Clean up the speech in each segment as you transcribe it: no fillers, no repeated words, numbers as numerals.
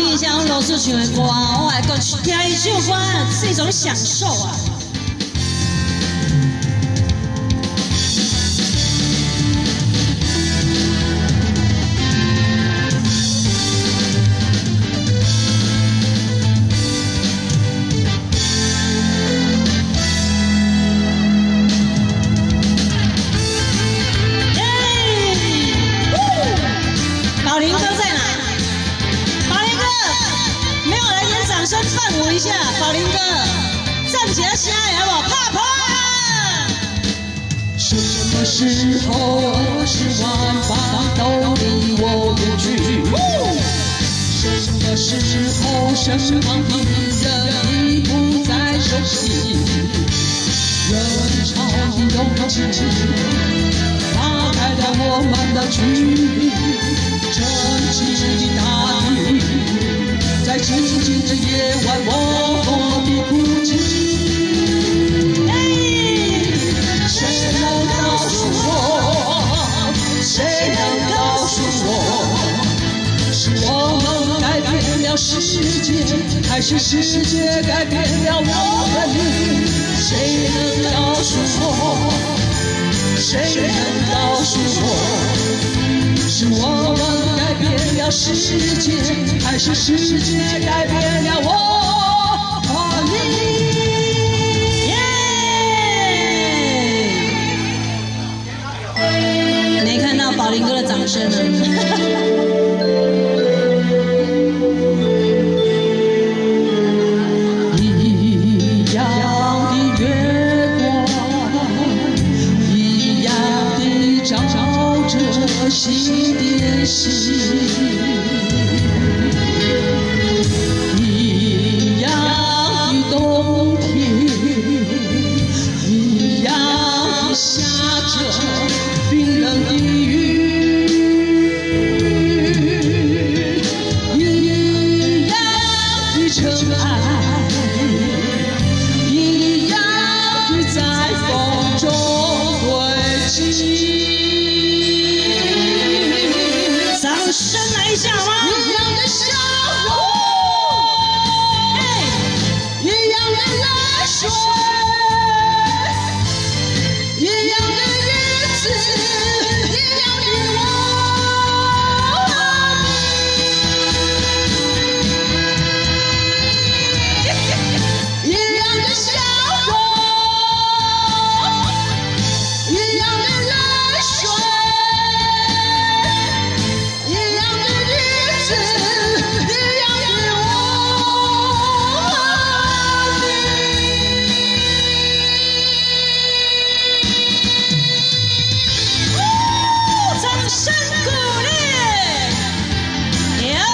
面向老师唱的歌，我来讲听一首歌是一种享受啊。 伴舞一下，宝林哥，站起来，声好不好？啪啪！什么时候20万方都离我远去？什么时候身旁的人已不再熟悉？人潮的拥挤，打开了我们的距离，沉寂的大地。 在静静的夜晚，默默地哭泣。谁能告诉我？谁能告诉我？是我们改变了世界，还是世界改变了我们？谁能告诉我？谁能告诉我？ 是我们改变了世界，还是世界改变了我和你？ 没看到宝林哥的掌声呢。 一样的月光，一样的照着心的心，一样的冬天，一样的下着冰冷的雨，一样的尘埃，一样的在风中堆积。 掌声来一下好吗？ 一样的笑容，一样的泪水，一样的日子，一样的我和你，一样的笑容，一样的泪水。 声鼓励，有，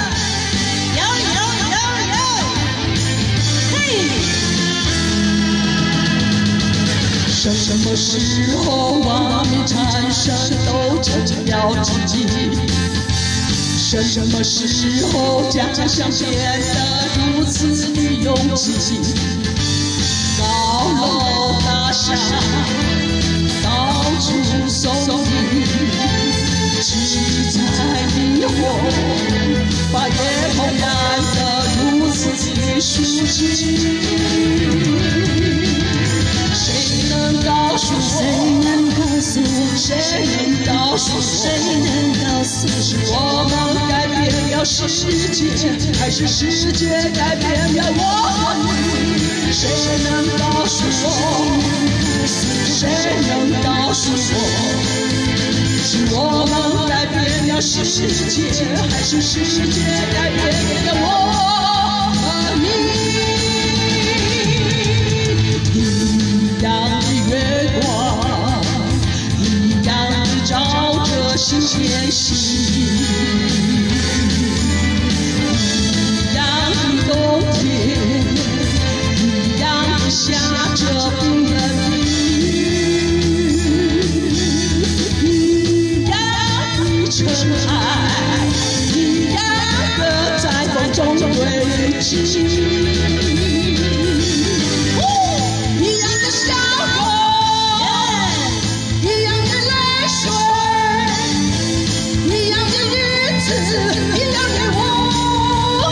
嘿！ 什么时候完美产生都成了奇迹？什么时候家乡变得如此的拥挤？高楼大厦到处耸立。 七彩霓虹，把夜空染得如此的熟悉。谁能告诉我？谁能告诉我？谁能告诉我？谁能告诉我？是我们改变了世界，还是世界改变了我们？谁能告诉我？谁能告诉我？ 是我们改变了世界，还是世界改变了我和你？一样的月光，一样的照着心间心，一样的冬天，一样的下着冰冷的尘埃，一样的在风中堆积，一样的笑容，一样的泪水，一样的日子，一样的我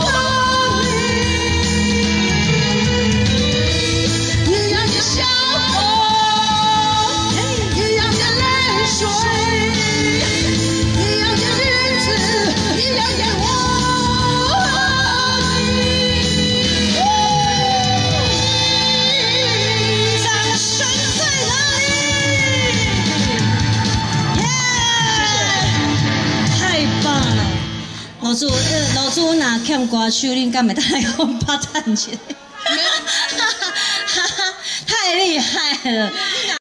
老朱若欠歌手，恁敢会当来帮拍赞一下？太厉害了！